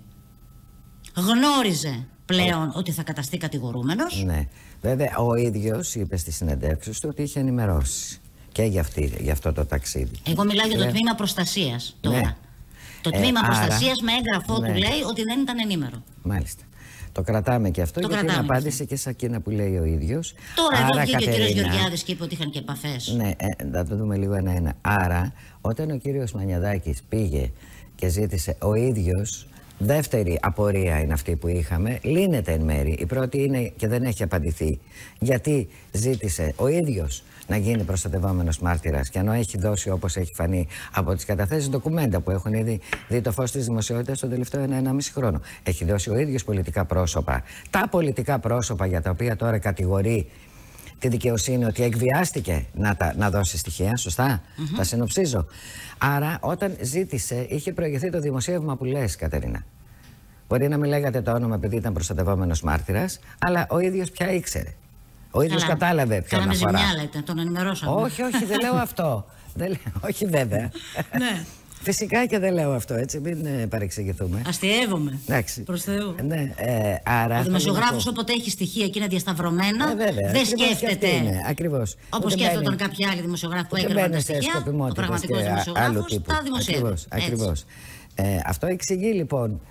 Γνώριζε πλέον ότι θα καταστεί κατηγορούμενος. Ναι. Βέβαια, ο ίδιος είπε στις συνεντεύξεις του ότι είχε ενημερώσει και για, αυτή, για αυτό το ταξίδι. Εγώ μιλάω για το ε... τμήμα προστασίας τώρα. Ναι. Το τμήμα ε, προστασίας άρα, με έγγραφό ναι. του λέει ότι δεν ήταν ενήμερο. Μάλιστα. Το κρατάμε και αυτό, το γιατί είναι απάντηση και σε εκείνα που λέει ο ίδιος. Τώρα άρα, εδώ βγήκε ο κύριος Γεωργιάδης και είπε ότι είχαν και επαφές. Ναι, ε, θα το δούμε λίγο ένα-ένα. Άρα, όταν ο κύριος Μανιαδάκης πήγε και ζήτησε ο ίδιος, δεύτερη απορία είναι αυτή που είχαμε, λύνεται εν μέρη. Η πρώτη είναι και δεν έχει απαντηθεί. Γιατί ζήτησε ο ίδιος να γίνει προστατευόμενος μάρτυρας και ενώ έχει δώσει, όπως έχει φανεί από τις καταθέσεις, ντοκουμέντα που έχουν ήδη δει το φως της δημοσιότητας τον τελευταίο ένα, ενάμιση χρόνο. Έχει δώσει ο ίδιος πολιτικά πρόσωπα. Τα πολιτικά πρόσωπα για τα οποία τώρα κατηγορεί τη δικαιοσύνη ότι εκβιάστηκε να, τα, να δώσει στοιχεία, σωστά, mm-hmm. τα συνοψίζω. Άρα όταν ζήτησε, είχε προηγηθεί το δημοσίευμα που λες, Κατερίνα. Μπορεί να μην λέγατε το όνομα επειδή ήταν προστατευόμενος μάρτυρας, αλλά ο ίδιος πια ήξερε. Ο ίδιος Καλά. κατάλαβε ποιον αφορά. Κάναμε ζημιά, λέτε, τον ενημερώσαμε. Όχι, όχι, δεν λέω αυτό. δεν λέω, όχι βέβαια. Ναι. Φυσικά και δεν λέω αυτό, έτσι, μην ε, παρεξηγηθούμε. Αστειεύομαι. Εντάξει. Προς Θεού. Ναι, ε, άρα. Ο δημοσιογράφος πω... όποτε έχει στοιχεία και είναι διασταυρωμένα, ε, βέβαια, δεν σκέφτεται. Ακριβώς. Όπως σκέφτονταν κάποιοι άλλοι δημοσιογράφοι που έκαναν τα στοιχεία. Ο πραγματικός δημοσιογράφος τα δημοσιεύει. Ακριβώς. Ε, αυτό εξηγεί λοιπόν.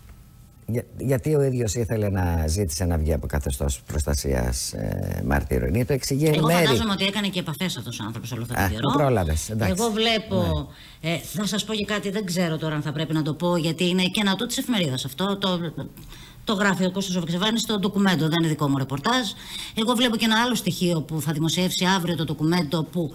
Για, γιατί ο ίδιος ήθελε να ζήτησε να βγει από καθεστώς προστασίας ε, μαρτύρων. Ή το εξηγεί εν μέρη. Εγώ φαντάζομαι ότι έκανε και επαφές αυτός ο άνθρωπος όλο αυτό το καιρό. Το πρόλαβες, εντάξει. Εγώ βλέπω, ναι. ε, θα σας πω και κάτι, δεν ξέρω τώρα αν θα πρέπει να το πω, γιατί είναι και ένα του της εφημερίδας αυτό. Το, το, το γράφει ο Κώστας ο Βεξεβάνης στο ντοκουμέντο, δεν είναι δικό μου ρεπορτάζ. Εγώ βλέπω και ένα άλλο στοιχείο που θα δημοσιεύσει αύριο το ντοκουμέντο που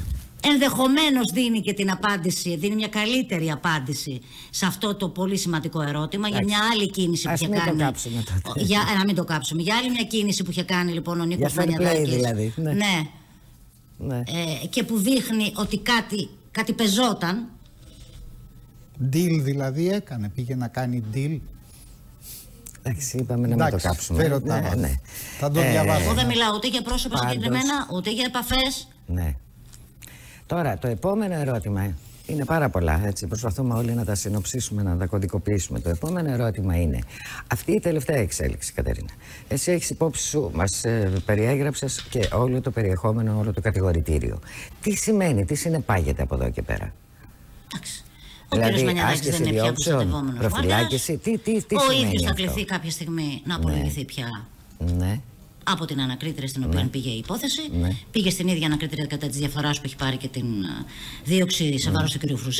ενδεχομένως δίνει και την απάντηση, δίνει μια καλύτερη απάντηση σε αυτό το πολύ σημαντικό ερώτημα. Άξι. Για μια άλλη κίνηση Ας που είχε κάνει. Κάψουμε, για, να μην το κάψουμε. Για άλλη μια κίνηση που είχε κάνει λοιπόν ο Νίκος Μανιαδάκης. Δηλαδή. Ναι. ναι. ναι. Ε, και που δείχνει ότι κάτι, κάτι πεζόταν. Deal δηλαδή έκανε. Πήγε να κάνει deal. Εντάξει, είπαμε να μην το κάψουμε. Ναι, ναι. Θα το διαβάσω. Εγώ δεν μιλάω ούτε για πρόσωπα συγκεκριμένα, ούτε για επαφές. Ναι. Τώρα, το επόμενο ερώτημα είναι πάρα πολλά, έτσι, προσπαθούμε όλοι να τα συνοψίσουμε, να τα κωδικοποιήσουμε. Το επόμενο ερώτημα είναι αυτή η τελευταία εξέλιξη, Κατερίνα. Εσύ έχεις υπόψη σου, μας ε, περιέγραψες και όλο το περιεχόμενο, όλο το κατηγορητήριο. Τι σημαίνει, τι συνεπάγεται από εδώ και πέρα? Εντάξει. Ο δηλαδή, κ. Μανιαδάκης δεν είναι πια προστατευόμενος προφυλάκηση, τι, τι, τι ο ίδιος θα κληθεί κάποια στιγμή να απολογηθεί ναι. πια. Ναι. Από την ανακρίτρια στην οποία ναι. πήγε η υπόθεση. Ναι. Πήγε στην ίδια ανακρίτρια κατά της διαφοράς που έχει πάρει και την δίωξη σε βάρος ναι. του κ. Φρουζή.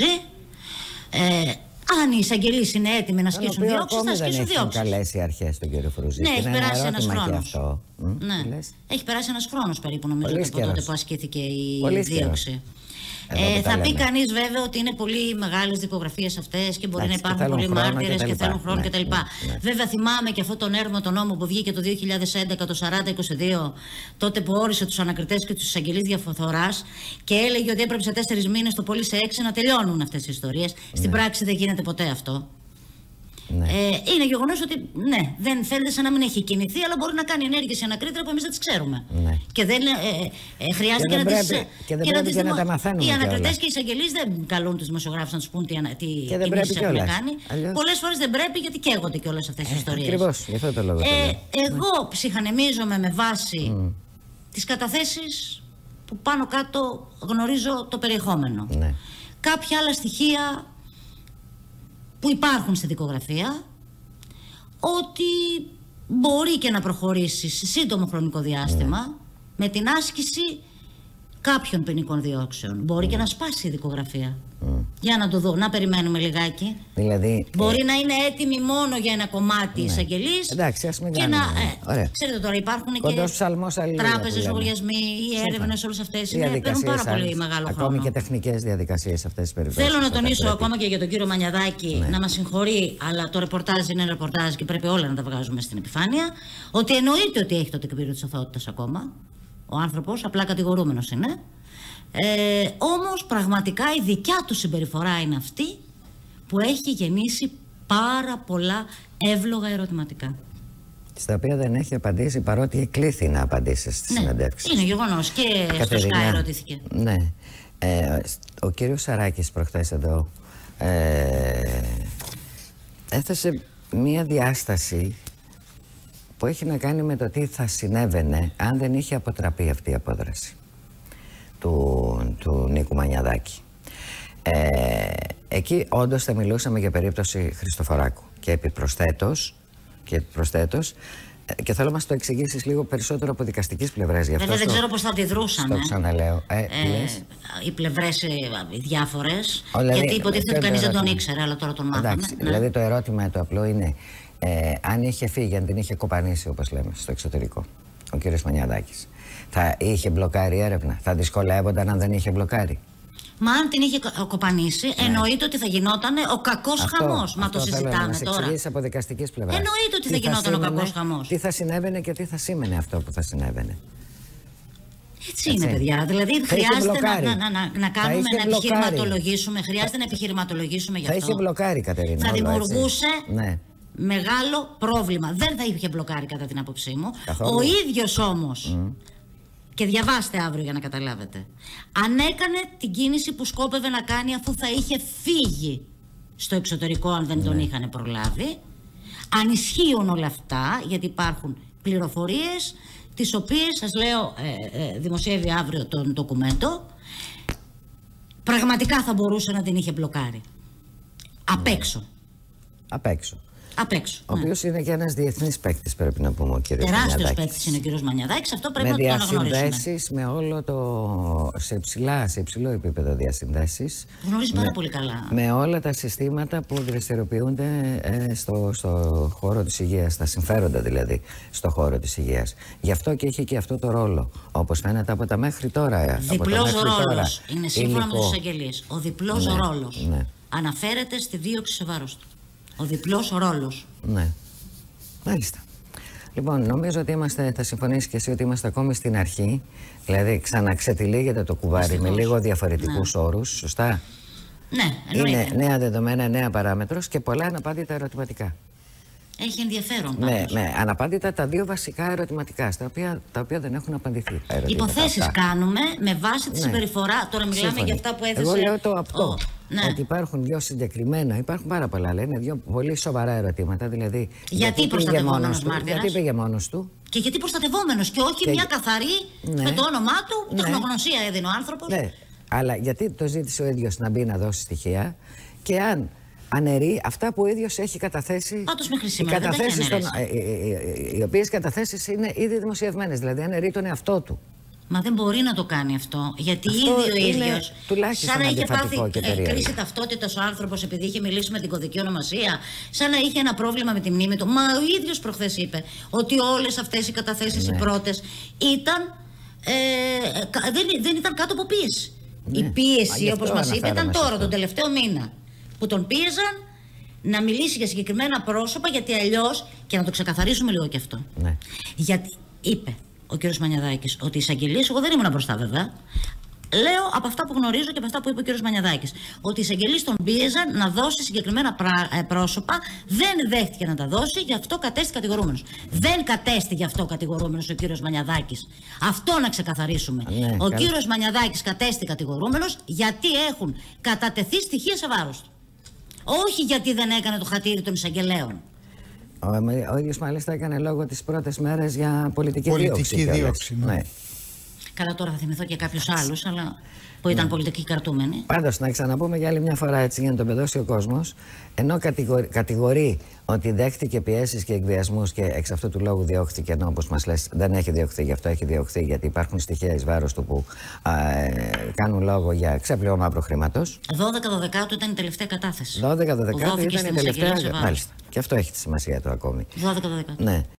Ε, αν οι εισαγγελείς είναι έτοιμοι να ασκήσουν διώξεις, θα ασκήσουν διώξεις. Δεν έχουν καλέσει οι αρχές τον κ. Φρουζή. Ναι, έχει περάσει ένας χρόνος. Ναι. Έχει περάσει ένας χρόνος περίπου, νομίζω, από τότε που ασκήθηκε η δίωξη. Ε, θα πει κανείς βέβαια ότι είναι πολύ μεγάλες δικογραφίες αυτές και μπορεί Άξι, να υπάρχουν πολλοί μάρτυρες και, και θέλουν χρόνο ναι, κτλ. Ναι, ναι. Βέβαια θυμάμαι και αυτό τον έρμο τον νόμο που βγήκε το δύο χιλιάδες έντεκα, το σαράντα είκοσι δύο, τότε που όρισε τους ανακριτές και τους εισαγγελείς διαφθοράς και έλεγε ότι έπρεπε σε τέσσερις μήνες, το πολύ σε έξι, να τελειώνουν αυτές οι ιστορίες. Ναι. Στην πράξη δεν γίνεται ποτέ αυτό. Ναι. Ε, είναι γεγονός ότι ναι, δεν φαίνεται σαν να μην έχει κινηθεί, αλλά μπορεί να κάνει ενέργειες η ανακρίτρια που εμείς δεν τις ξέρουμε. Ναι. Και δεν ε, ε, χρειάζεται και, και να τις και δεν πρέπει και να τα μαθαίνουμε. Οι ανακριτές και οι εισαγγελείς δεν καλούν τους δημοσιογράφους να τους πούν τι, τι κινήσεις έχουν κάνει. Αλλιώς... Πολλές φορές δεν πρέπει γιατί καίγονται και όλες αυτές τις ε, ιστορίες. Ακριβώς, γι' αυτό το λόγο. Ε, εγώ ψυχανεμίζομαι με βάση mm. τις καταθέσεις που πάνω κάτω γνωρίζω το περιεχόμενο. Ναι. Κάποια άλλα στοιχεία που υπάρχουν στη δικογραφία, ότι μπορεί και να προχωρήσει σε σύντομο χρονικό διάστημα ναι. με την άσκηση κάποιων ποινικών διώξεων. Μπορεί mm. και να σπάσει η δικογραφία. Mm. Για να το δω, να περιμένουμε λιγάκι. Δηλαδή, μπορεί ε... να είναι έτοιμη μόνο για ένα κομμάτι ναι. εισαγγελής. Εντάξει, ας μην και κάνουμε. Να, ε, ξέρετε τώρα, υπάρχουν Κοντός και ψαλμός, τράπεζες, λογαριασμοί, οι έρευνες, όλες αυτές. Είναι, παίρνουν πάρα πολύ μεγάλο χρόνο. Ακόμη και τεχνικές διαδικασίες σε αυτές τις περιπτώσεις. Θέλω να τονίσω πρέπει. ακόμα και για τον κύριο Μανιαδάκη ναι. να μας συγχωρεί, αλλά το ρεπορτάζ είναι ρεπορτάζ και πρέπει όλα να τα βγάζουμε στην επιφάνεια. Ότι εννοείται ότι έχει το τεκμήριο της αθωότητας ακόμα. Ο άνθρωπος, απλά κατηγορούμενος είναι. Ε, όμως πραγματικά η δικιά του συμπεριφορά είναι αυτή που έχει γεννήσει πάρα πολλά εύλογα ερωτηματικά. Στα οποία δεν έχει απαντήσει, παρότι εκλήθη να απαντήσει στις ναι, συνεντεύξεις. Είναι γεγονός και στο Sky ερωτήθηκε. Ναι. Ε, ο κύριος Σαράκης προχθές εδώ ε, έθεσε μία διάσταση που έχει να κάνει με το τι θα συνέβαινε αν δεν είχε αποτραπεί αυτή η απόδραση του, του Νίκου Μανιαδάκη. Ε, εκεί όντως θα μιλούσαμε για περίπτωση Χριστοφοράκου και επιπροσθέτως και, επιπροσθέτως, και θέλω να μας το εξηγήσεις λίγο περισσότερο από δικαστικής πλευράς. Βέβαια δεν στο, ξέρω πώς θα αντιδρούσαν. Το ξαναλέω. Ε, ε, οι πλευρές οι διάφορες. Δηλαδή, γιατί υποτίθεται ότι κανείς δεν τον ήξερε, αλλά τώρα τον μάθαμε. Εντάξει, ναι. Δηλαδή το ερώτημα το απλό είναι ε, αν είχε φύγει, αν την είχε κοπανίσει, όπως λέμε, στο εξωτερικό, ο κύριος Μανιαδάκης, θα είχε μπλοκάρει έρευνα, θα δυσκολεύονταν αν δεν είχε μπλοκάρει. Μα αν την είχε κοπανίσει, ναι. εννοείται ότι θα γινόταν ο κακός χαμός. Μα το συζητάμε να τώρα. Από δικαστικής πλευράς. Εννοείται ότι θα, θα γινόταν σήμαινε, ο κακός χαμός. Τι θα συνέβαινε και τι θα σήμαινε αυτό που θα συνέβαινε. Έτσι, Έτσι είναι, παιδιά. Δηλαδή θα χρειάζεται να, να, να, να κάνουμε να επιχειρηματολογήσουμε. Χρειάζεται να επιχειρηματολογήσουμε γι' αυτό. Θα είχε μπλοκάρει, Κατερίνα. Θα δημιουργούσε ναι. μεγάλο πρόβλημα. Δεν θα είχε μπλοκάρει, κατά την άποψή μου. Καθόλου. Ο ίδιος όμως. Mm. Και διαβάστε αύριο για να καταλάβετε. Αν έκανε την κίνηση που σκόπευε να κάνει αφού θα είχε φύγει στο εξωτερικό, αν δεν ναι. τον είχαν προλάβει, αν ισχύουν όλα αυτά, γιατί υπάρχουν πληροφορίες τις οποίες, σας λέω, ε, ε, δημοσιεύει αύριο τον ντοκουμέντο, πραγματικά θα μπορούσε να την είχε μπλοκάρει. Απ' έξω. Απ' έξω. Απ' έξω. Ο ναι. οποίος είναι και ένας διεθνής παίκτης, πρέπει να πούμε, ο κύριος Μανιαδάκης. Τεράστιος παίκτης είναι ο κύριος Μανιαδάκης, αυτό πρέπει με να το αναγνωρίσουμε. Με διασυνδέσεις, με όλο το. σε, ψηλά, σε υψηλό επίπεδο διασυνδέσεις. Γνωρίζει πάρα με, πολύ καλά. Με όλα τα συστήματα που δραστηριοποιούνται ε, στο, στο χώρο της υγείας, τα συμφέροντα δηλαδή στο χώρο της υγείας. Γι' αυτό και έχει και αυτό το ρόλο. Όπως φαίνεται από τα μέχρι τώρα. Διπλός ρόλος. Είναι σύμφωνα με τους εισαγγελείς. Ο διπλός ναι, ρόλος ναι. αναφέρεται στη δίωξη σε βάρος του. Ο διπλός ρόλος. Ναι. Μάλιστα. Λοιπόν, νομίζω ότι είμαστε, θα συμφωνήσεις και εσύ ότι είμαστε ακόμη στην αρχή. Δηλαδή, ξαναξετυλίγεται το κουβάρι Αστυχώς. με λίγο διαφορετικούς ναι. όρους. Σωστά. Ναι, εννοείται. Είναι νέα δεδομένα, νέα παράμετρος και πολλά αναπάντητα ερωτηματικά. Έχει ενδιαφέρον πάντως. Ναι, ναι, αναπάντητα τα δύο βασικά ερωτηματικά, στα οποία, τα οποία δεν έχουν απαντηθεί. Υποθέσεις κάνουμε με βάση τη ναι. συμπεριφορά. Τώρα μιλάμε Σύμφωνη. για αυτά που έθεσε. Εγώ λέω το αυτό. Ο, ναι. Ότι υπάρχουν δύο συγκεκριμένα, υπάρχουν πάρα πολλά, αλλά είναι δύο πολύ σοβαρά ερωτήματα. Δηλαδή, γιατί, γιατί προστατευόμενος μάρτυρας. Γιατί πήγε μόνος του. Και γιατί προστατευόμενος και όχι και... μια καθαρή ναι. με το όνομά του, ναι. τεχνογνωσία έδινε ο άνθρωπος. Ναι, αλλά γιατί το ζήτησε ο ίδιος να μπει να δώσει στοιχεία και αν. Αναιρεί αυτά που ο ίδιος έχει καταθέσει. Πάντως μέχρι σήμερα δεν καταθέσεις έχει των, οι, οι, οι οποίες καταθέσεις είναι ήδη δημοσιευμένες. Δηλαδή αναιρεί τον εαυτό του. Μα δεν μπορεί να το κάνει αυτό. Γιατί αυτό ήδη ο ίδιος. Σαν να είχε πάθει ε, κρίση ταυτότητας ο άνθρωπος επειδή είχε μιλήσει με την κωδική ονομασία. Σαν να είχε ένα πρόβλημα με τη μνήμη του. Μα ο ίδιος προχθές είπε ότι όλες αυτές οι καταθέσεις ναι. οι πρώτες ήταν. Ε, δεν, δεν ήταν κάτω από πίεση. Ναι. Η πίεση, όπως μας είπε, ήταν τώρα, αυτό. τον τελευταίο μήνα. Που τον πίεζαν να μιλήσει για συγκεκριμένα πρόσωπα, γιατί αλλιώς, και να το ξεκαθαρίσουμε λίγο και αυτό. Ναι. Γιατί είπε ο κύριος Μανιαδάκης ότι οι εισαγγελίες, εγώ δεν ήμουν μπροστά βέβαια, λέω από αυτά που γνωρίζω και από αυτά που είπε ο κύριος Μανιαδάκης, ότι οι εισαγγελίες τον πίεζαν να δώσει συγκεκριμένα πρόσωπα, δεν δέχτηκε να τα δώσει, γι' αυτό κατέστη κατηγορούμενος. Δεν κατέστη γι' αυτό κατηγορούμενος ο κύριος Μανιαδάκης. Αυτό να ξεκαθαρίσουμε. Ναι, ο καλά. κύριος Μανιαδάκης κατέστη κατηγορούμενος γιατί έχουν κατατεθεί στοιχεία σε βάρος του. Όχι γιατί δεν έκανε το χατήρι των εισαγγελέων. Ο, ο ίδιος μάλιστα έκανε λόγο τις πρώτες μέρες για πολιτική, πολιτική δίωξη. δίωξη ναι. Ναι. Καλά, τώρα θα θυμηθώ και κάποιους άλλους, αλλά που ήταν ναι. πολιτικοί κρατούμενοι. Πάντως, να ξαναπούμε για άλλη μια φορά έτσι για να τον παιδώσει ο κόσμος, ενώ κατηγορεί, κατηγορεί ότι δέχτηκε πιέσεις και εκβιασμούς και εξ αυτού του λόγου διώχθηκε, ενώ όπως μας λες δεν έχει διωχθεί, γι' αυτό έχει διωχθεί, γιατί υπάρχουν στοιχεία εις βάρος του που α, ε, κάνουν λόγο για ξέπλυο μαύρου χρήματος. δώδεκα δώδεκα ήταν η τελευταία κατάθεση. δώδεκα δώδεκα ήταν η τελευταία. Μάλιστα. Και αυτό έχει τη σημασία του ακόμη. δώδεκα δώδεκα. Ναι.